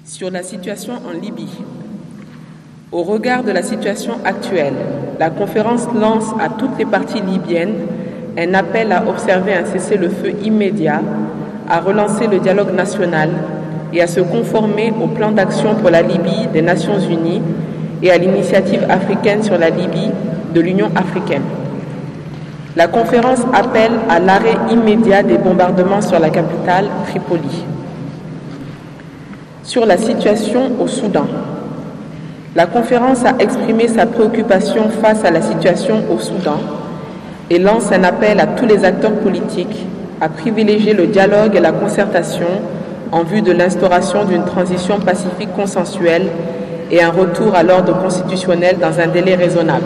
Sur la situation en Libye. Au regard de la situation actuelle, la conférence lance à toutes les parties libyennes un appel à observer un cessez-le-feu immédiat, à relancer le dialogue national et à se conformer au plan d'action pour la Libye des Nations Unies et à l'initiative africaine sur la Libye de l'Union africaine. La conférence appelle à l'arrêt immédiat des bombardements sur la capitale, Tripoli. Sur la situation au Soudan. La conférence a exprimé sa préoccupation face à la situation au Soudan et lance un appel à tous les acteurs politiques à privilégier le dialogue et la concertation en vue de l'instauration d'une transition pacifique consensuelle et un retour à l'ordre constitutionnel dans un délai raisonnable.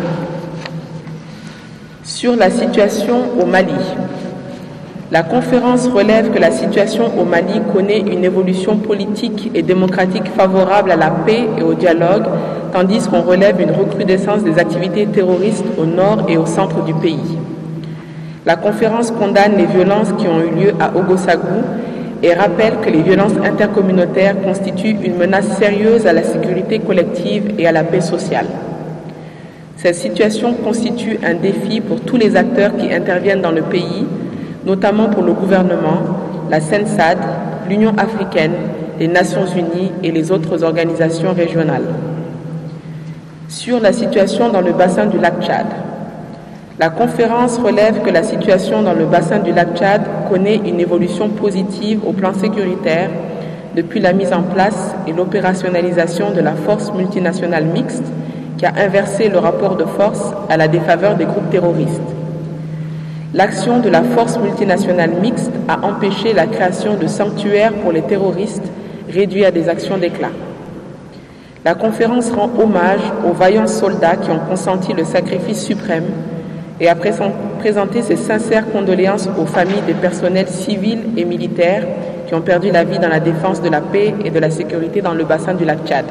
Sur la situation au Mali. La conférence relève que la situation au Mali connaît une évolution politique et démocratique favorable à la paix et au dialogue, tandis qu'on relève une recrudescence des activités terroristes au nord et au centre du pays. La conférence condamne les violences qui ont eu lieu à Ouagadougou et rappelle que les violences intercommunautaires constituent une menace sérieuse à la sécurité collective et à la paix sociale. Cette situation constitue un défi pour tous les acteurs qui interviennent dans le pays, notamment pour le gouvernement, la CENSAD, l'Union africaine, les Nations unies et les autres organisations régionales. Sur la situation dans le bassin du lac Tchad. La conférence relève que la situation dans le bassin du lac Tchad connaît une évolution positive au plan sécuritaire depuis la mise en place et l'opérationnalisation de la force multinationale mixte qui a inversé le rapport de force à la défaveur des groupes terroristes. L'action de la force multinationale mixte a empêché la création de sanctuaires pour les terroristes réduits à des actions d'éclat. La conférence rend hommage aux vaillants soldats qui ont consenti le sacrifice suprême et a présenté ses sincères condoléances aux familles des personnels civils et militaires qui ont perdu la vie dans la défense de la paix et de la sécurité dans le bassin du lac Tchad.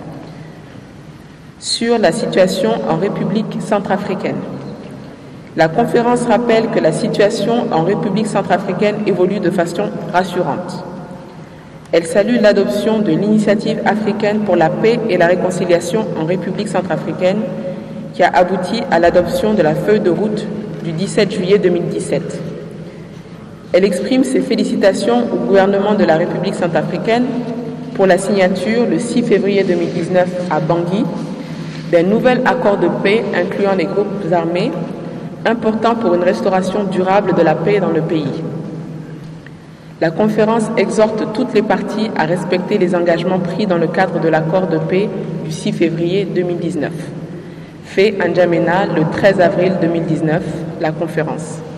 Sur la situation en République centrafricaine. La conférence rappelle que la situation en République centrafricaine évolue de façon rassurante. Elle salue l'adoption de l'initiative africaine pour la paix et la réconciliation en République centrafricaine qui a abouti à l'adoption de la feuille de route du 17 juillet 2017. Elle exprime ses félicitations au gouvernement de la République centrafricaine pour la signature le 6 février 2019 à Bangui d'un nouvel accord de paix incluant les groupes armés important pour une restauration durable de la paix dans le pays. La conférence exhorte toutes les parties à respecter les engagements pris dans le cadre de l'accord de paix du 6 février 2019. Fait à N'Djamena le 13 avril 2019, la conférence.